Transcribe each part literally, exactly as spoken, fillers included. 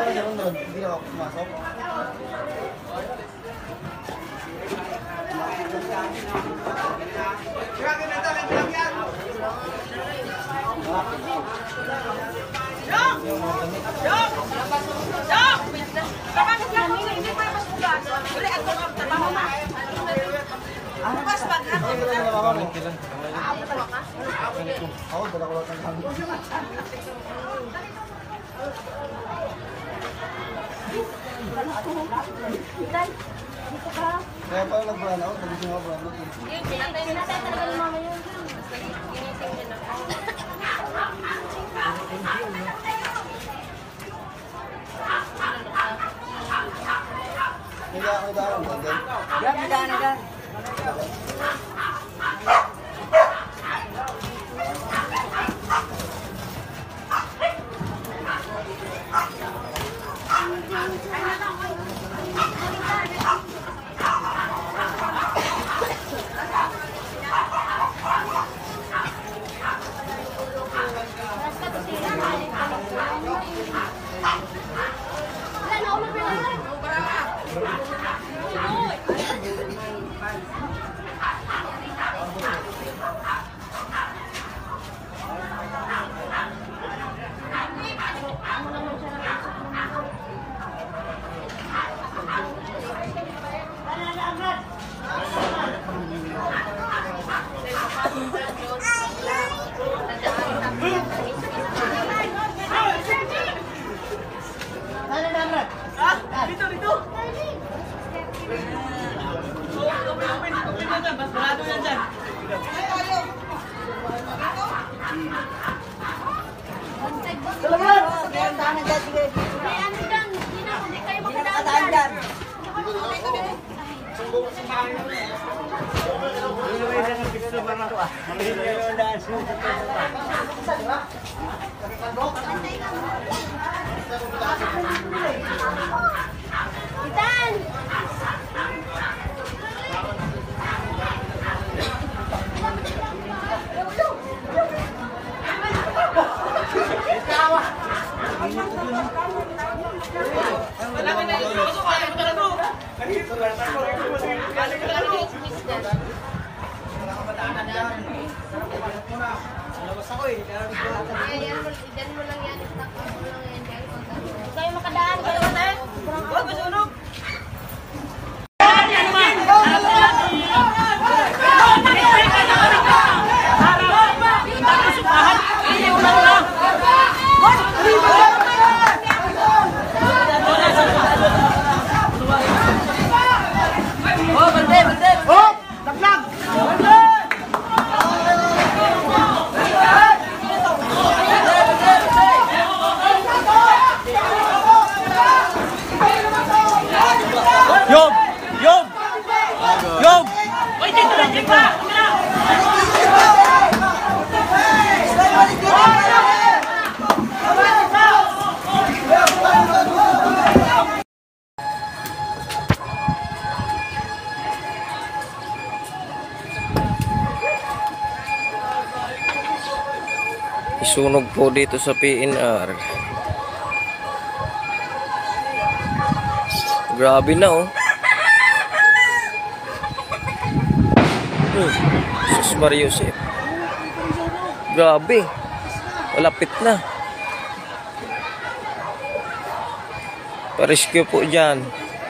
sa sunod. Hindi ako pumasok. Ako, dala ko lang ng hangin. Kaya pa nag-brown out, nagising ako brown out. Yun, pinatay na talaga ng mama yun. Ginising din ako. Hindi ako daan, dyan. Yan, daan, daan. Kayo makadaan, kayo makadaan. Huwag masunog. Yom! Yom! Yom! Wait, dito lang, dito lang! Isunog po dito sa P N R. Grabe na oh. Hmm. Sus Marius eh. Grabe. Malapit na. Pa-rescue po dyan.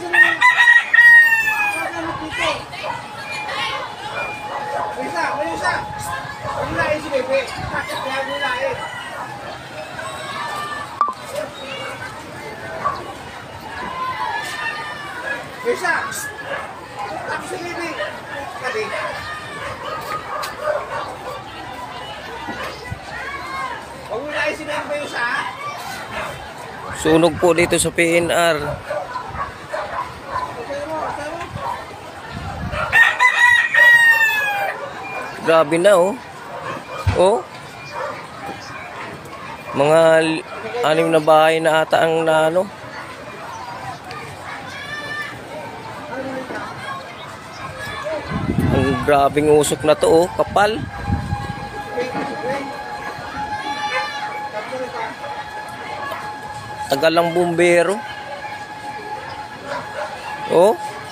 Bisa. Tapos sini. Tadi. Huwag mo na isinang ba yung sa? Sunog po dito sa P N R. Grabe na oh. Oh. Mga anim na bahay na ata ang naano. Ang grabing usok na to oh, kapal. Tagal lang bumbero. Oh.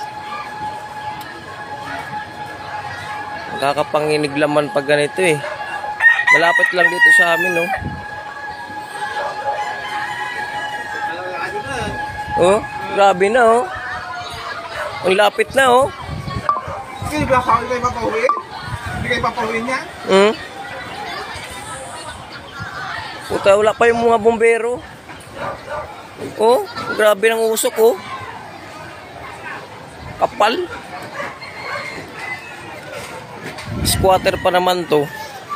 Nakakapanginig laman pag ganito eh. Malapit lang dito sa amin, oh. Oh, grabe na, oh. Ang lapit na, oh. Hindi ba kayo papahuwi? Hindi kayo papahuwi niya? Hmm? Puta, wala pa yung mga bombero. Oh, grabe ng usok, oh. Kapal. Squatter pa naman to.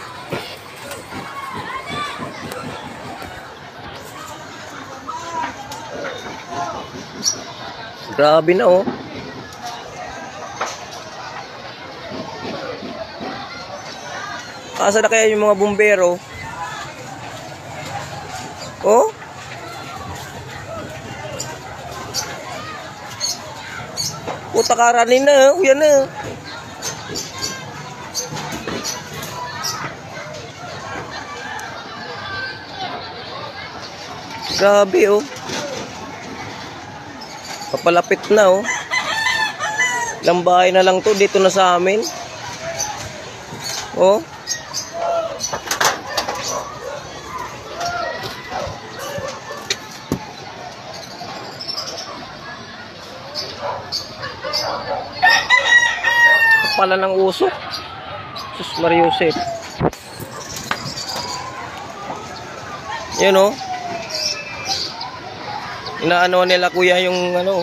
Grabe na, oh. Asa na kaya yung mga bumbero? Oh? Puta, karanin na, oh. Yan na. Grabe, oh. Papalapit na, oh. Ilang bahay na lang to dito na sa amin. Oh. Pala ng usok. Sus Mariusep. Yun, oh. Inaano nila kuya yung ano.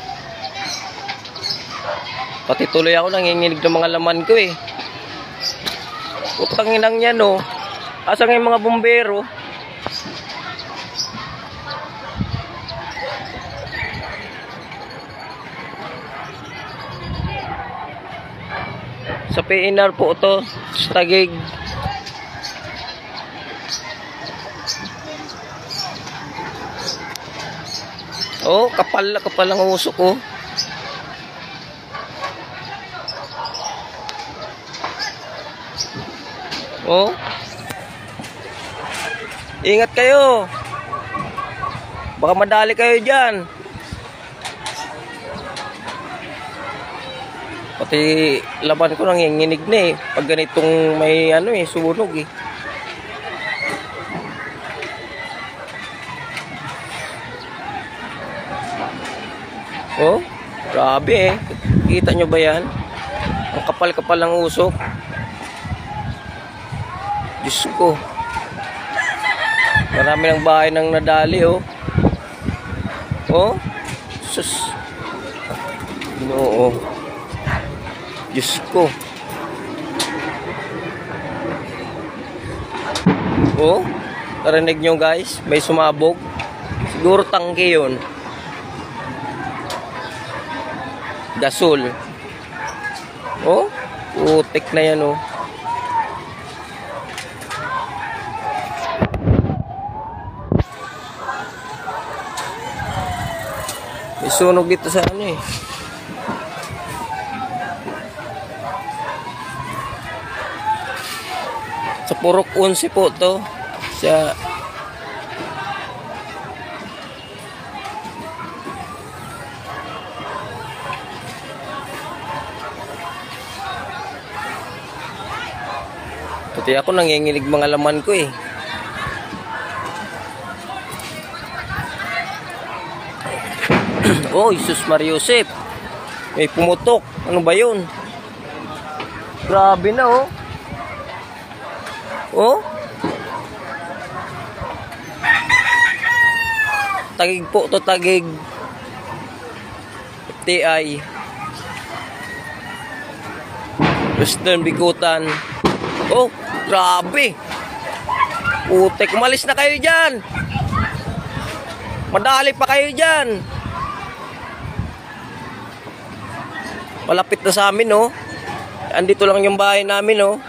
Pati tuloy ako nanginginig ng mga laman ko eh. Putang inang yan, oh. Asa nga yung mga bumbero? Sa P N R po ito, sa Taguig. Oh, kapal na kapal ang usok, oh. Oh. Ingat kayo. Baka madali kayo diyan. Pati laban ko nanginginig na eh. Pag ganitong may ano eh, sunog eh. Oh, grabe eh. Kita nyo ba yan? Ang kapal-kapal ng usok. Diyos ko. Marami ng bahay nang nadali, oh. Oh. Sus. Oo. Diyos ko. Oh. Narinig nyo guys. May sumabog. Siguro tangke yun. Gasol. Oh. Putik na yan, oh. May sunog dito sa ano eh. Sa Purok Unsi po to. Sa pati ako nanginginig mga laman ko eh. Oh, Jesus Mariusep. May pumutok. Ano ba yun? Grabe na, oh. Oh. Tagig po to, Tagig. F T I. Western Bikutan. Oh, grabe. Putek, umalis na kayo dyan. Madali pa kayo dyan. Malapit na sa amin, oh. Andito lang yung bahay namin, oh.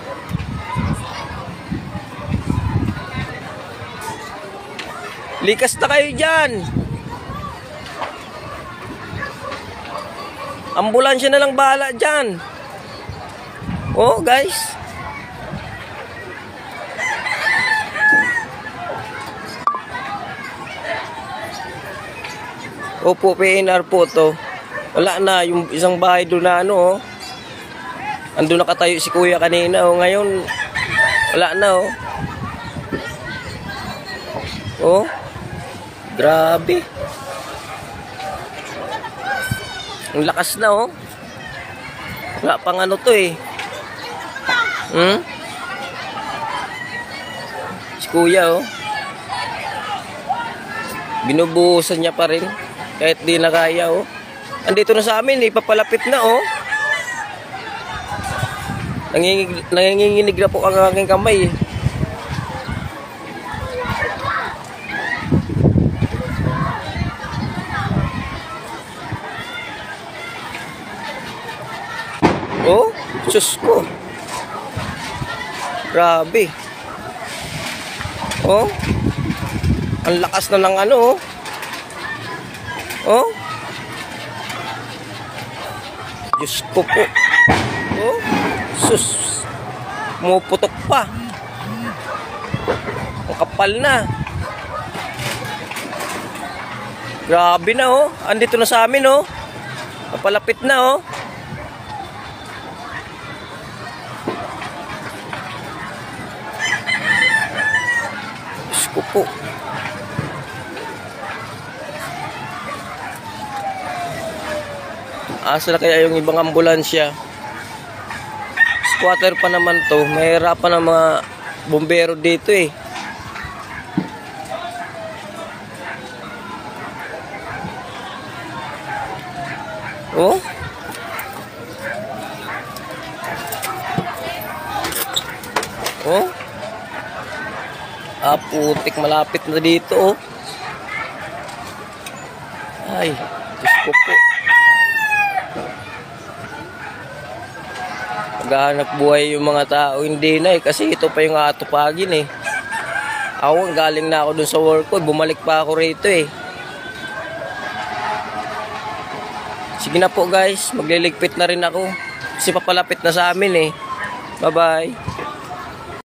Likas na kayo dyan. Ambulansya na lang bahala dyan. Oh, guys. Opo, P N R po to. Wala na, yung isang bahay doon na ano, oh. Andun nakatayo si kuya kanina, oh. Ngayon, wala na, oh. Oh, grabe. Ang lakas na, oh. Wala pang ano to, eh. Hmm? Si kuya, oh. Binubuhusan niya pa rin. Kahit di na kaya, oh. Andito na sa amin, ipapalapit na, oh. Nangingig, nanginginig na po ang aking kamay, eh. Oh, sus ko. Grabe. Oh. Ang lakas na ng ano, oh. Oh. Diyos ko po. Oh. Sus. Pumuputok pa. Ang kapal na. Grabe na, oh. Andito na sa amin, oh. Kapalapit na, oh. Diyos ko po. Asa na kaya yung ibang ambulansya? Squatter pa naman to. Mahirapan ang mga bombero dito, eh. Oh? Oh? Ah, putik. Malapit na dito, oh. Ay, Diyos ko po. Maghahanap buhay yung mga tao, hindi na, eh, kasi ito pa yung atupagin, eh. Ako, galing na ako dun sa work ko, bumalik pa ako rito, eh. Sige na po, guys, magliligpit na rin ako kasi papalapit na sa amin, eh. Bye bye.